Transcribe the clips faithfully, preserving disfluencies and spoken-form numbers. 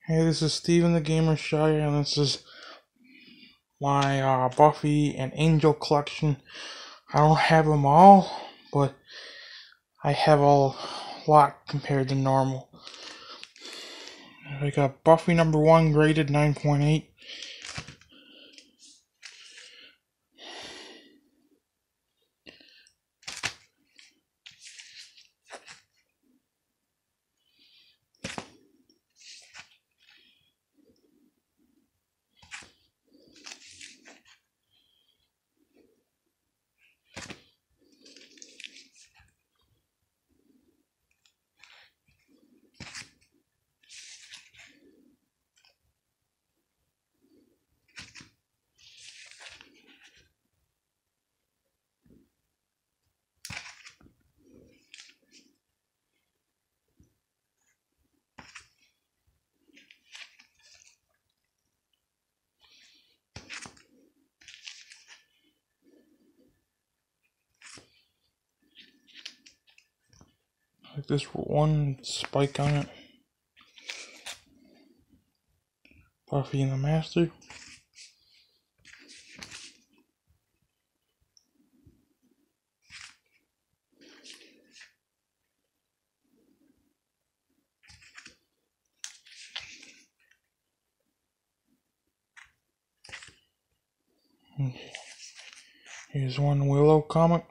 Hey, this is Steven the Gamer Shy, and this is my uh, Buffy and Angel collection. I don't have them all, but I have a lot compared to normal. I got Buffy number one graded nine point eight. Like this one spike on it. Buffy and the Master. Here's one Willow comic.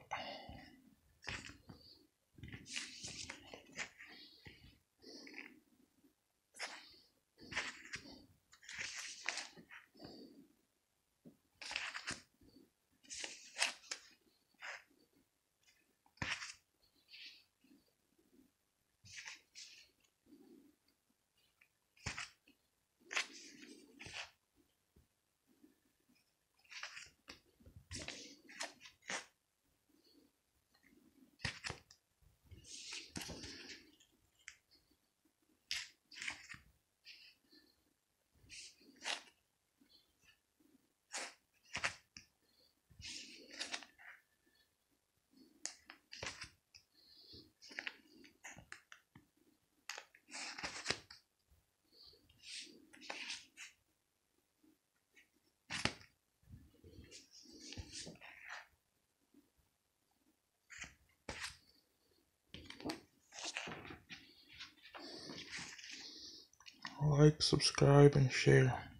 Like, subscribe, and share.